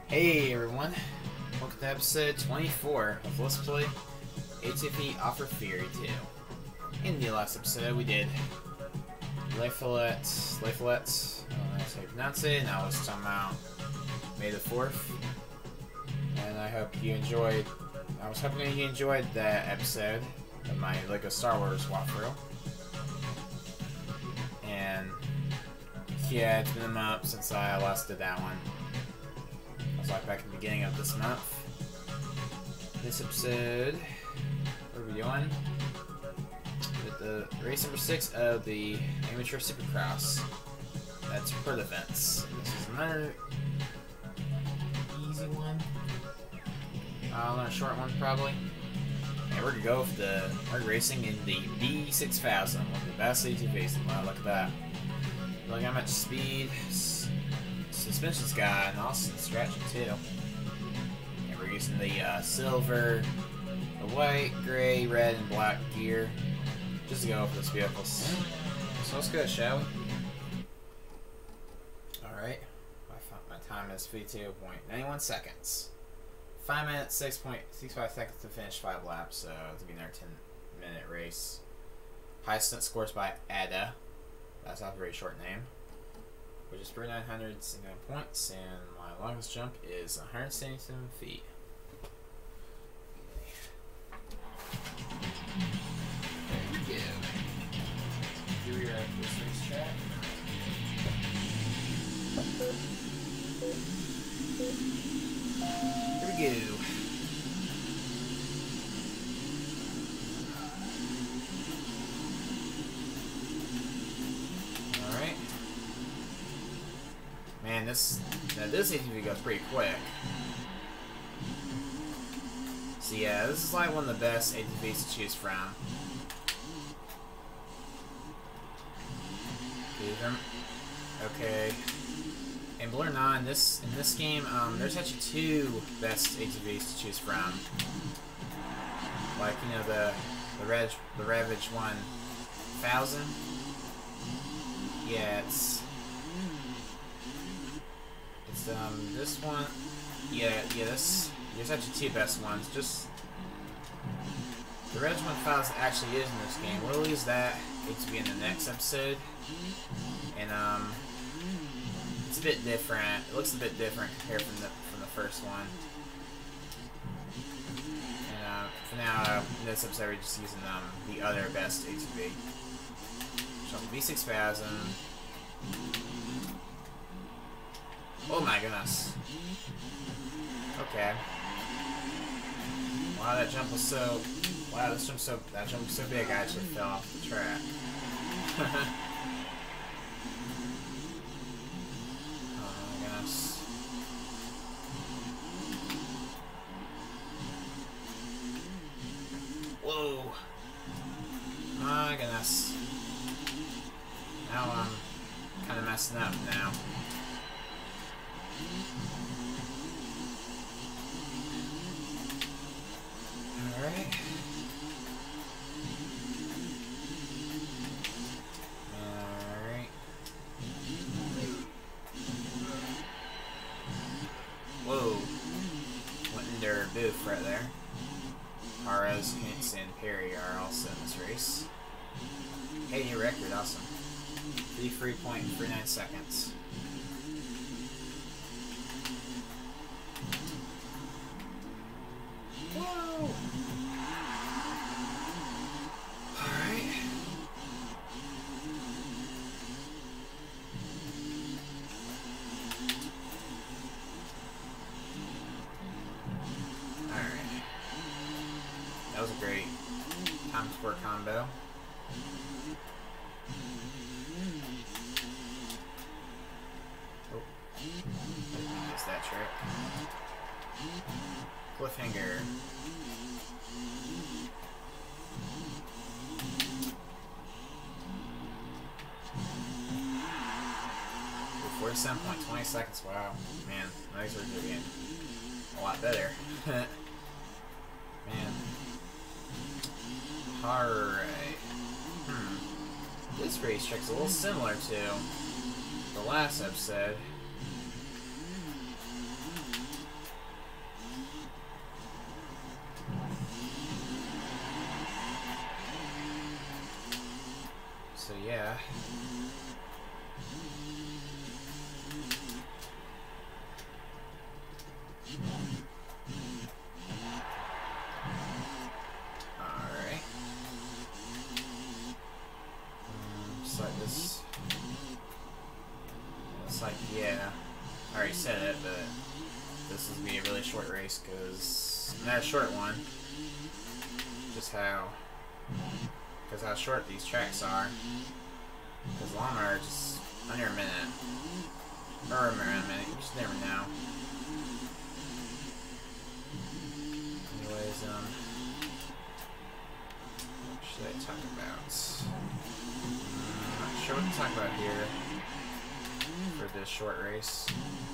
Hey everyone, welcome to episode 24 of Let's Play ATP Offer Fury 2. In the last episode we did Lifelets, I don't know how to pronounce it, and I was talking about May the 4th. And I hope you enjoyed, I was hoping you enjoyed that episode of my LEGO Star Wars walkthrough. And yeah, it's been a month since I last did that one. Like back at the beginning of this month. This episode, what are we doing? With the race number 6 of the amateur supercross. That's Providence. This is another easy one. Another short one probably. And we're gonna go with we're racing in the B6000, one of the best ATVs. Wow, look at that. Look how much speed. Suspension's got an awesome stretching too. And we're using the silver, the white, gray, red, and black gear just to go over those vehicles. So let's go, shall we? Alright. My time is 52.91 seconds. 5 minutes, 6.65 seconds to finish 5 laps, so it's gonna be another 10-minute race. Highest stunt scores by Ada. That's not a very short name. Which is 3,969 points, and my longest jump is 177 feet. There we go. Here we are at this racetrack. Here we go. Man, this ATV goes pretty quick. So yeah, this is like one of the best ATVs to choose from. Okay. And believe it or not, in this game, there's actually 2 best ATVs to choose from. Like, you know, the Ravage 1000. Yeah, it's this one, there's actually 2 best ones. Just the Red 1000 actually is in this game. We'll use that to be in the next episode, and it's a bit different. It looks a bit different compared from the first one. And for now, in this episode, we're just using the other best ATV, so the B6000. Oh my goodness. Okay. Wow, that jump was so... Wow, that jump was so big I actually fell off the track. Oh my goodness. Whoa. My goodness. Now I'm kind of messing up now. Alright. Alright. Whoa. Went in their booth right there. Haros, Hintz, and Perry are also in this race. Hey, new record, awesome. 3.39 seconds. Whoa! Alright. Alright. That was a great time sport combo. Oh. Missed that trick. Cliffhanger. 47.20 seconds. Wow, man, these are getting a lot better. Man. Alright. This racetrack's a little similar to the last episode. Alright. Just like this. It's like, yeah. I already said it, but this is gonna be a really short race because not a short one. Just how short these tracks are. Because long are just under a minute. Or around a minute, you just never know. Anyways, what should I talk about? I'm not sure what to talk about here for this short race.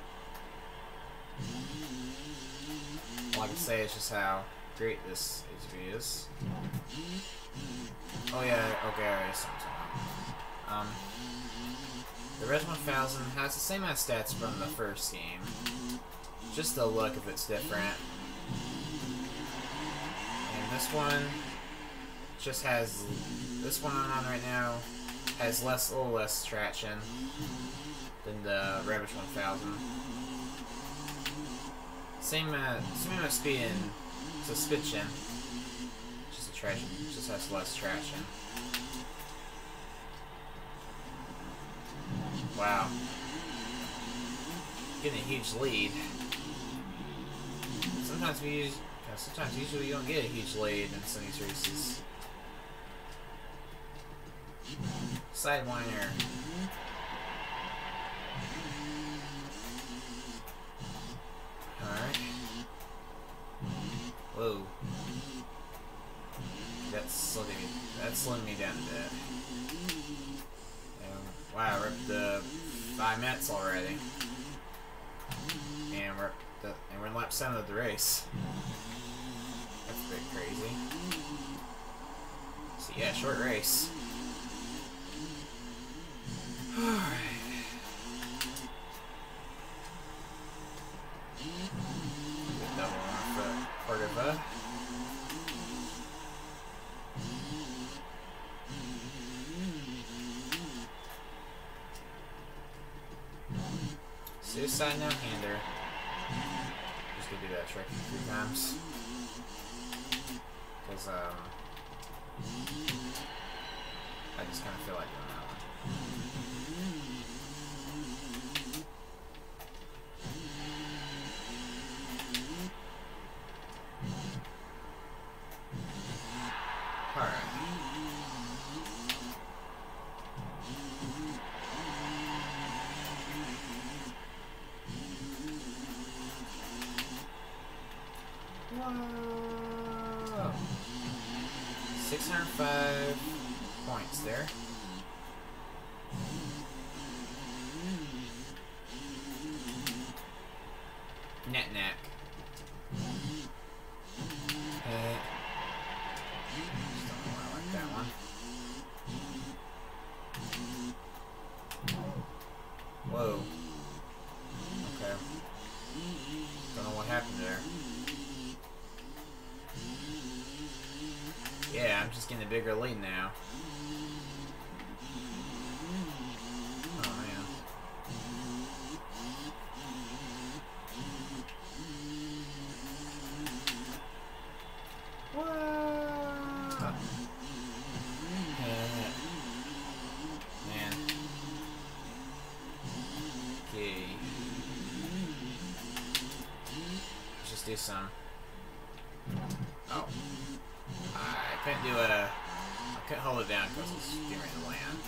All I can say is just how great this ATV is. Oh yeah, okay, I already saw something. The Res 1000 has the same amount of stats from the first game. Just the look if it's different. And this one just has, this one I'm on right now has a little less traction than the Ravage 1000. Same amount of speed and suspension. Just a traction, just has less traction. Wow. Getting a huge lead. Sometimes usually you don't get a huge lead in some of these races. Sidewinder. Alright. Whoa. That's slowing me down a bit. Wow, we're up to 5 minutes already. And we're in lap 7 of the race. That's a bit crazy. So yeah, short race. Alright. Double 1 foot Cordoba. Suicide no-hander. Just gonna do that trick 3 times. Because, I just kind of feel like doing that one. Alright. Whoa. 605 points there. Neck. Just don't know why I like that one. Whoa. Okay. Don't know what happened there. Yeah, I'm just getting a bigger lead now. Oh man. What? Man. Okay. Let's just do some. Oh. I couldn't hold it down because it's getting ready to land.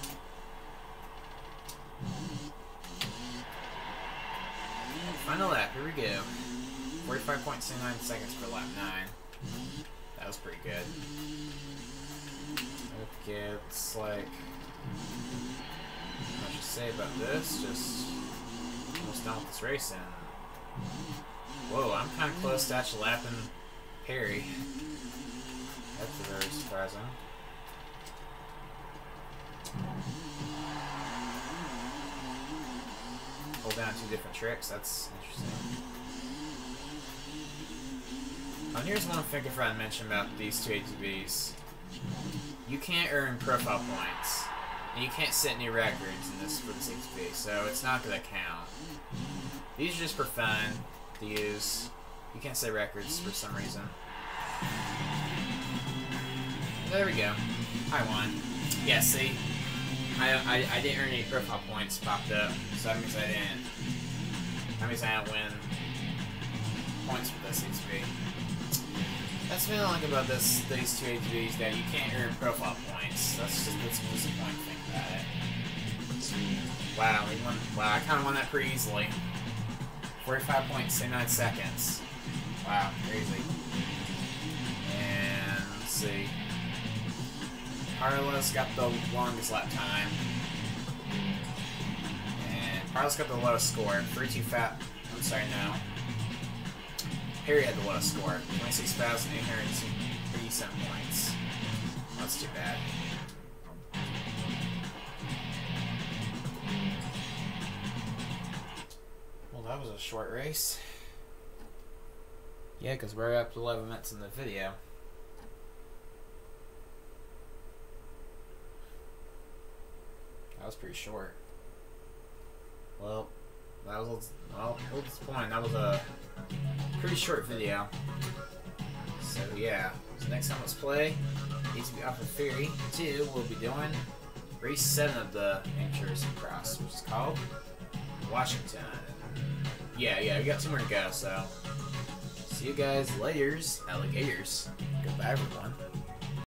Final lap, here we go. 45.29 seconds for lap 9. That was pretty good. Okay, it's like, what should I say about this? Just almost done with this racing. Whoa, I'm kind of close to actually lapping Perry. That's very surprising. Hold down 2 different tricks, that's interesting. Oh, and here's one thing I forgot to mention about these 2 ATVs. You can't earn profile points And you can't set new records in this for the 6B, so it's not gonna count. These are just for fun to use. You can't set records for some reason. There we go. I won. Yeah, see? I didn't earn any profile points popped up, so that means I didn't. That means I didn't win points for this HB. That's what I like about these two HBs, that you can't earn profile points. That's just the disappointing thing about it. Wow, we won. Wow, I kind of won that pretty easily. 45.69 seconds. Wow, crazy. And let's see. Carlos got the longest lap time. And Carlos got the lowest score. 32 I'm sorry, no. Harry had the lowest score. 26,837 points. That's too bad. Well, that was a short race. Yeah, because we're up to 11 minutes in the video. That was pretty short. Well, that was what's the point? That was a pretty short video. So yeah, so next time let's play needs to be off of Furry 2. We'll be doing race 7 of the amateur supercross, which is called Washington. Yeah, we got 2 more to go. So see you guys later, alligators. Goodbye, everyone.